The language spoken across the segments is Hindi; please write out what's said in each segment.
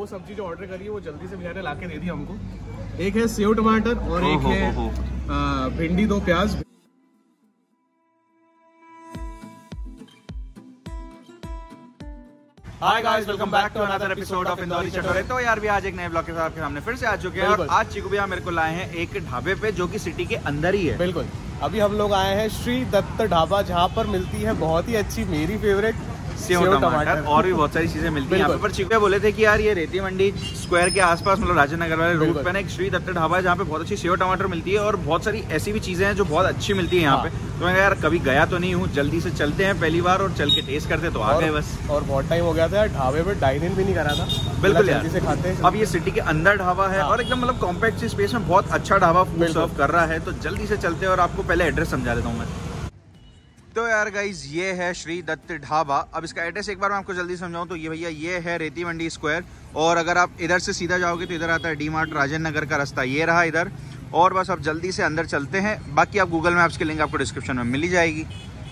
दो सब्जी जो ऑर्डर करी है वो जल्दी से भैया ने ला के दे दी हमको। एक है सेव टमाटर और एक है भिंडी दो प्याज। Hi guys, welcome back to another episode of Indori Chatore. तो यार भी आज एक नए ब्लॉग के साथ आपके सामने फिर से आ चुके हैं और आज चीकू भैया मेरे को लाए हैं एक ढाबे पे जो कि सिटी के अंदर ही है। बिल्कुल, अभी हम लोग आए हैं श्री दत्त ढाबा, जहाँ पर मिलती है बहुत ही अच्छी मेरी फेवरेट सेव टमाटर और भी बहुत सारी चीजें मिलती हैं यहाँ पर। चीकू भैया बोले थे कि यार ये रेती मंडी स्क्वायर के आसपास मतलब राजेंद्र नगर वाले रोड पे ना एक श्री दत्त ढाबा है जहाँ पे बहुत अच्छी सेव टमाटर मिलती है और बहुत सारी ऐसी भी चीजें हैं जो बहुत अच्छी मिलती है यहाँ पे। तो मैं यार कभी गया तो नहीं हूँ, जल्दी से चलते हैं पहली बार और चल के टेस्ट करते तो आ गए बस। और बहुत टाइम हो गया था यार ढाबे पे डाइन इन भी नहीं करा था। बिल्कुल यार, से खाते हैं। अब ये सिटी के अंदर ढाबा है और एकदम मतलब कॉम्पैक्ट सी स्पेस में बहुत अच्छा ढाबा फूड सर्व कर रहा है। तो जल्दी से चलते हैं और आपको पहले एड्रेस समझा देता हूँ मैं। तो यार गाइज ये है श्री दत्त ढाबा। अब इसका एड्रेस एक बार मैं आपको जल्दी समझाऊं तो ये भैया ये है रेती मंडी स्क्वायर और अगर आप इधर से सीधा जाओगे तो इधर आता है डी मार्ट राजेंद्र नगर का रास्ता, ये रहा इधर। और बस अब जल्दी से अंदर चलते हैं, बाकी आप गूगल मैप्स की लिंक आपको डिस्क्रिप्शन में मिल ही जाएगी।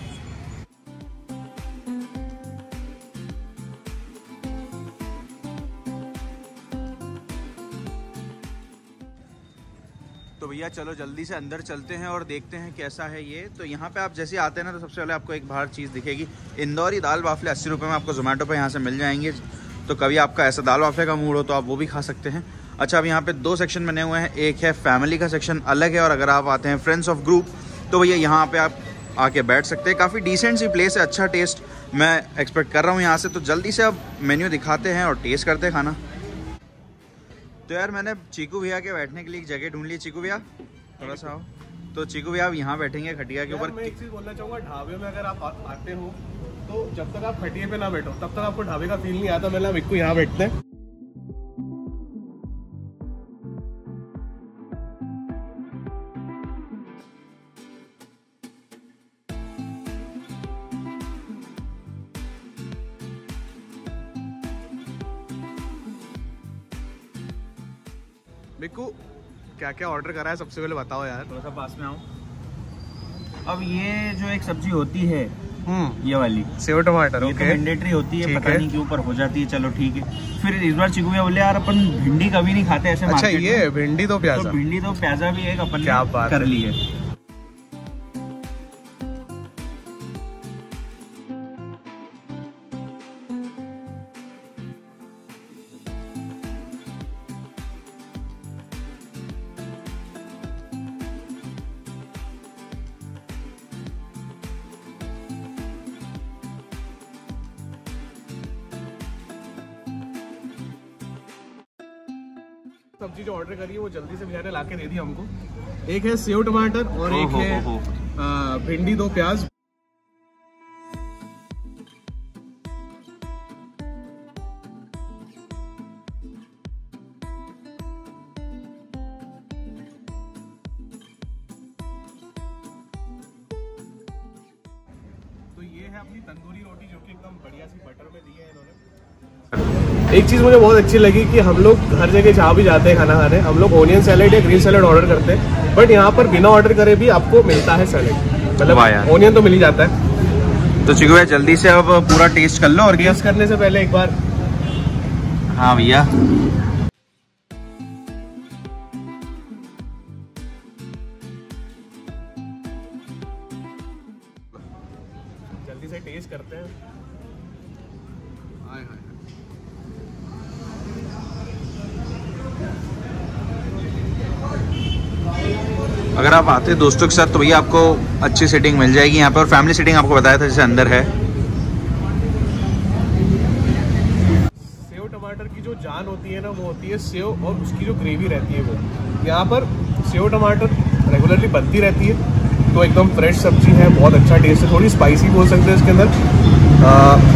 तो भैया चलो जल्दी से अंदर चलते हैं और देखते हैं कैसा है ये। तो यहाँ पे आप जैसे आते हैं ना तो सबसे पहले आपको एक बाहर चीज़ दिखेगी, इंदौरी दाल बाफले 80 रुपये में आपको जोमेटो पे यहाँ से मिल जाएंगे। तो कभी आपका ऐसा दाल बाफले का मूड हो तो आप वो भी खा सकते हैं। अच्छा, अब यहाँ पे दो सेक्शन बने हुए हैं, एक है फैमिली का सेक्शन अलग है और अगर आप आते हैं फ्रेंड्स ऑफ ग्रुप तो भैया यहाँ पे आप आके बैठ सकते हैं। काफ़ी डिसेंट सी प्लेस है, अच्छा टेस्ट मैं एक्सपेक्ट कर रहा हूँ यहाँ से। तो जल्दी से अब मेन्यू दिखाते हैं और टेस्ट करते हैं खाना। तो यार मैंने चीकू भैया के बैठने के लिए एक जगह ढूंढ ली। चीकू भैया थोड़ा सा आओ। तो चीकू भैया आप यहाँ बैठेंगे खटिया के ऊपर। मैं एक चीज बोलना चाहूँगा, ढाबे में अगर आप आते हो तो जब तक आप खटिया पे ना बैठो तब तक आपको ढाबे का फील नहीं आता। मतलब एक को यहाँ बैठते हैं। बिक्कू क्या क्या ऑर्डर करा है सबसे पहले बताओ यार। थोड़ा सा पास में आओ। अब ये जो एक सब्जी होती है ये वाली सेव टमाटर, ये तो मैंडेटरी होती है, पता नहीं क्यों ऊपर हो जाती है। चलो ठीक है। फिर इस बार चीकू भैया बोले यार अपन भिंडी कभी नहीं खाते ऐसे। अच्छा ये भिंडी दो प्याजा। तो भिंडी दो प्याजा भी एक अपन क्या बात कर ली है। सब्जी जो ऑर्डर करी है वो जल्दी से भैया ने ला के दे दी हमको। एक है सेव टमाटर और एक है भिंडी दो प्याज। तो ये है अपनी तंदूरी रोटी जो कि एकदम बढ़िया सी बटर में दी है इन्होंने। एक चीज़ मुझे बहुत अच्छी लगी कि हम लोग हर जगह जहाँ भी जाते हैं खाना खाने हम लोग ओनियन सैलेड या ग्रीन सैलेड ऑर्डर करते हैं, बट यहाँ पर बिना ऑर्डर करे भी आपको मिलता है सैलेड। मतलब ओनियन तो मिल ही जाता है। तो चीकू भैया जल्दी से अब पूरा टेस्ट कर लो। और टेस्ट करने से पहले एक बार हाँ भैया जल्दी से टेस्ट करते हैं। हाय हाय, अगर आप आते हैं दोस्तों के साथ तो भैया आपको अच्छी सीटिंग मिल जाएगी यहाँ पे। और फैमिली सीटिंग आपको बताया था जैसे अंदर है। सेव टमाटर की जो जान होती है ना वो होती है सेव और उसकी जो ग्रेवी रहती है वो। यहाँ पर सेव टमाटर रेगुलरली बनती रहती है तो एकदम फ्रेश सब्जी है, बहुत अच्छा टेस्ट है। थोड़ी स्पाइसी बोल सकते हैं इसके अंदर।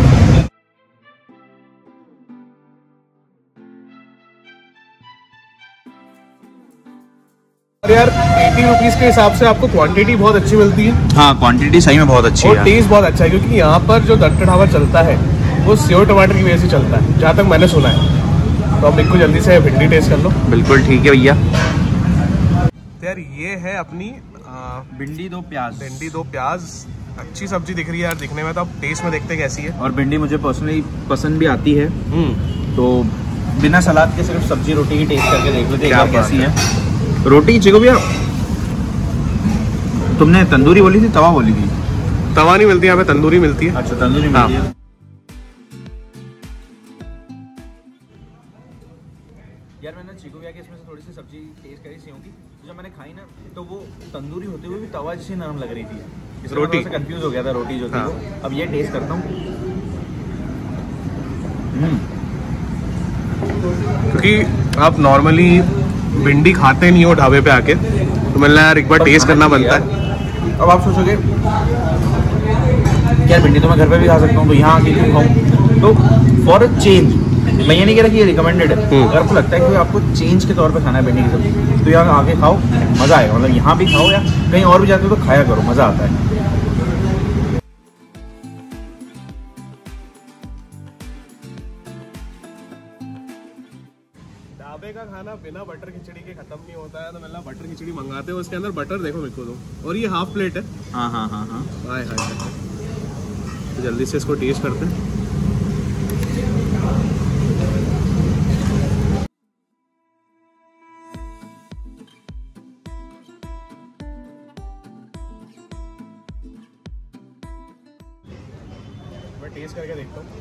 और यार 80 रुपीज के हिसाब से आपको क्वांटिटी बहुत अच्छी मिलती है। हाँ क्वांटिटी सही में बहुत अच्छी है और टेस्ट बहुत अच्छा है क्योंकि यहाँ पर जो दत्त ढाबा चलता है वो सेव टमाटर की वजह से चलता है, जहाँ तक मैंने सुना है। तो अब बिल्कुल जल्दी से भिंडी टेस्ट कर लो। बिल्कुल ठीक है भैया। यार ये है अपनी भिंडी दो प्याज। भिंडी दो प्याज अच्छी सब्जी दिख रही है यार दिखने में। तो अब टेस्ट में देखते हैं कैसी है। और भिंडी मुझे पर्सनली पसंद भी आती है। तो बिना सलाद के सिर्फ सब्जी रोटी की टेस्ट करके देख लेते हैं एक बार कैसी है रोटी। चिको भैया तुमने तंदूरी बोली थी तवा बोली थी? तवा नहीं मिलती यहाँ पे, तंदूरी मिलती है। अच्छा तंदूरी मिलती है। यार मैंने चिको भैया के इसमें से थोड़ी सी सब्जी टेस्ट करी सेव की, जब मैंने खाई ना तो वो तंदूरी होते हुए भी तवा जैसी नरम लग रही थी। रोटी से कंफ्यूज हो गया था रोटी जो थी वो। अब ये टेस्ट करता हूँ क्योंकि आप नॉर्मली भिंडी खाते नहीं हो ढाबे पे आके, तो मैंने यार एक बार टेस्ट करना बनता है। अब आप सोचोगे यार भिंडी तो मैं घर पे भी खा सकता हूँ, तो यहाँ आके क्यों खाऊँ? तो फॉर अ चेंज, मैं ये नहीं कह रहा कि ये रिकमेंडेड है, अगर आपको लगता है कि आपको चेंज के तौर पे खाना है भिंडी की सब्जी, तो यहाँ आके खाओ, मज़ा आएगा। मतलब यहाँ भी खाओ या कहीं और भी जाते हो तो खाया करो, मज़ा आता है। ढाबे का खाना बिना बटर खिचड़ी के खत्म नहीं होता है, तो मतलब बटर खिचड़ी मंगाते हो, उसके अंदर बटर देखो मेरे को तो, और ये हाफ प्लेट है। हाँ हाँ हाँ हाँ, हाय हाय, तो जल्दी से इसको टेस्ट करते हैं। मैं टेस्ट करके देखता हूँ।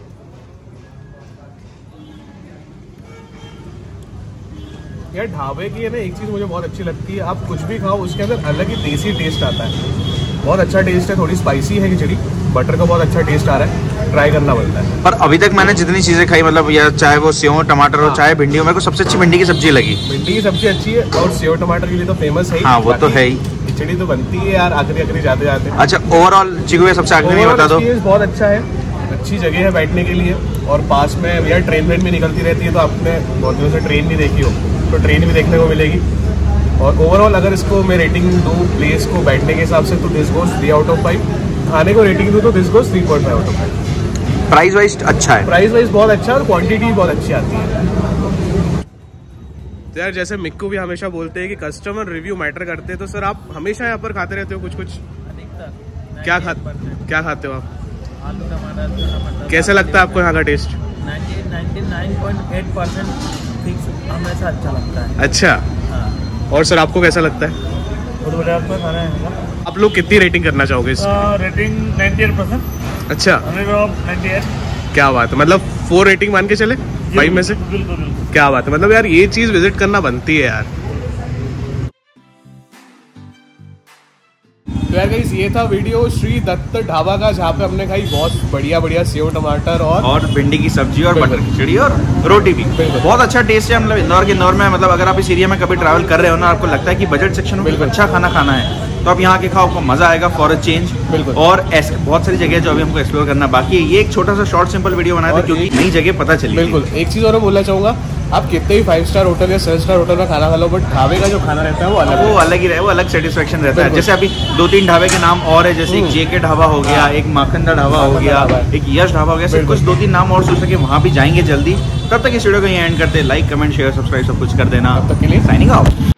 यार ढाबे की है ना, एक चीज़ मुझे बहुत अच्छी लगती है, आप कुछ भी खाओ उसके अंदर अलग ही देसी टेस्ट आता है। बहुत अच्छा टेस्ट है, थोड़ी स्पाइसी है खिचड़ी, बटर का बहुत अच्छा टेस्ट आ रहा है, ट्राई करना बनता है। पर अभी तक मैंने जितनी चीज़ें खाई, मतलब या चाहे वो सेव टमाटर हो चाहे भिंडी हो, मेरे को सबसे अच्छी भिंडी की सब्जी लगी। भिंडी की सब्जी अच्छी है, और सेव टमाटर के लिए तो फेमस है। हाँ वो तो है ही। खिचड़ी तो बनती है यार आखिरी जाते जाते। अच्छा ओवरऑल चिको सबसे आखिरी में बता दो। बहुत अच्छा है, अच्छी जगह है बैठने के लिए, और पास में यार ट्रेन भी निकलती रहती है, तो आपने बहुत दिनों से ट्रेन नहीं देखी हो तो ट्रेन भी देखने को मिलेगी। और ओवरऑल अगर इसको मैं रेटिंग दूँ प्लेस को बैठने के हिसाब से, तो दिस गोज 3 आउट ऑफ 5। खाने को रेटिंग दूँ तो this goes 3.5 out of 5। Price wise अच्छा है, प्राइस वाइज बहुत अच्छा है, और क्वांटिटी बहुत अच्छी आती है। तो यार जैसे मिक्कू भी हमेशा बोलते हैं कि कस्टमर रिव्यू मैटर करते हैं, तो सर आप हमेशा यहाँ पर खाते रहते हो कुछ? क्या खाते हो आप? आलू टमाटर। कैसा लगता है आपको यहाँ का टेस्ट? 99.8% फिक्स हमेशा अच्छा लगता है। अच्छा, हाँ। और सर आपको कैसा लगता है? बहुत बढ़िया आपका खाना है। आप लोग कितनी रेटिंग करना चाहोगे इस? रेटिंग 98%। अच्छा 98। क्या बात है, मतलब 4 रेटिंग मान के चले 5 में से? बिल्कुल। क्या बात है, मतलब यार ये चीज विजिट करना बनती है यार। तो यार गाइस ये था वीडियो श्री दत्त ढाबा का, जहाँ पे हमने खाई बहुत बढ़िया सेव टमाटर और भिंडी की सब्जी और बटर खिचड़ी और रोटी भी। बहुत अच्छा टेस्ट है। मतलब इंदौर में मतलब अगर आप इस एरिया में कभी ट्रैवल कर रहे हो ना, आपको लगता है कि बजट सेक्शन में अच्छा खाना खाना है, तो आप यहाँ के खाओ, आपको मजा आएगा फॉर अ चेंज। और ऐसे बहुत सारी जगह जो अभी हमको एक्सप्लोर करना बाकी है। ये एक छोटा सा शॉर्ट सिंपल वीडियो बनाया था क्योंकि नई जगह पता चली। बिल्कुल। एक चीज और बोलना चाहूंगा, आप कितने भी 5 स्टार होटल या 7 स्टार होटल में खाना खा लो, बट ढाबे का जो खाना रहता है वो अलग ही रहे, वो अलग सेटिस्फेक्शन रहता है। जैसे अभी 2-3 ढाबे के नाम और है, जैसे एक जेके ढाबा हो गया, एक माखनदा ढाबा हो गया, एक यश ढाबा हो गया, सब कुछ 2-3 नाम और सोच सके, वहाँ भी जाएंगे जल्दी। तब तक इस वीडियो को यहीं एंड करते हैं। लाइक कमेंट शेयर सब्सक्राइब सब कुछ कर देना। तब तक के लिए साइनिंग ऑफ।